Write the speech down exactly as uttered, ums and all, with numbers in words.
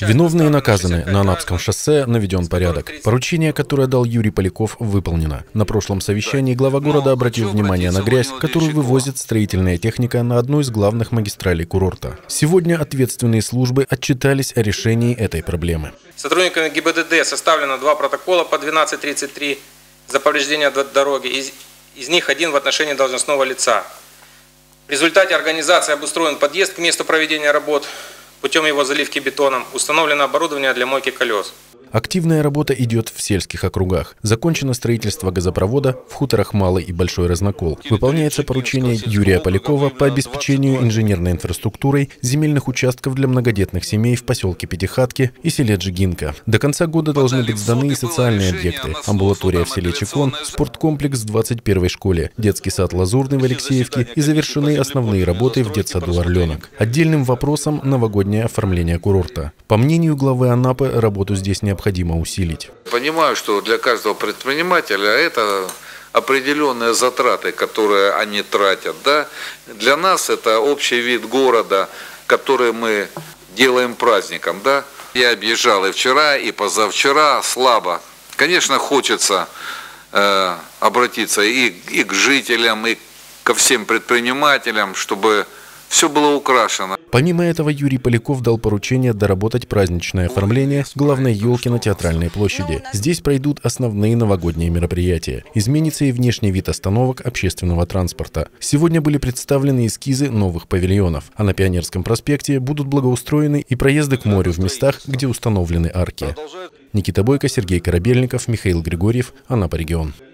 Виновные наказаны. На Анапском шоссе наведен порядок. Поручение, которое дал Юрий Поляков, выполнено. На прошлом совещании глава города обратил внимание на грязь, которую вывозит строительная техника на одну из главных магистралей курорта. Сегодня ответственные службы отчитались о решении этой проблемы. Сотрудниками ГИБДД составлено два протокола по двенадцать тридцать три за повреждение дороги. Из, из них один в отношении должностного лица. В результате организации обустроен подъезд к месту проведения работ. Путем его заливки бетоном установлено оборудование для мойки колес. Активная работа идет в сельских округах. Закончено строительство газопровода в хуторах Малый и Большой Разнокол. Выполняется поручение Юрия Полякова по обеспечению инженерной инфраструктурой земельных участков для многодетных семей в поселке Пятихатки и селе Джигинка. До конца года должны быть сданы и социальные объекты. Амбулатория в селе Чекон, спорткомплекс в двадцать первой школе, детский сад Лазурный в Алексеевке и завершены основные работы в детсаду Орленок. Отдельным вопросом новогоднее оформление курорта. По мнению главы Анапы, работу здесь необходимо необходимо усилить. Понимаю, что для каждого предпринимателя это определенные затраты, которые они тратят. Да? Для нас это общий вид города, который мы делаем праздником. Да? Я объезжал и вчера, и позавчера слабо. Конечно, хочется э, обратиться и, и к жителям, и ко всем предпринимателям, чтобы все было украшено. Помимо этого, Юрий Поляков дал поручение доработать праздничное оформление главной елки на Театральной площади. Здесь пройдут основные новогодние мероприятия. Изменится и внешний вид остановок общественного транспорта. Сегодня были представлены эскизы новых павильонов, а на Пионерском проспекте будут благоустроены и проезды к морю в местах, где установлены арки. Никита Бойко, Сергей Корабельников, Михаил Григорьев, Анапа регион.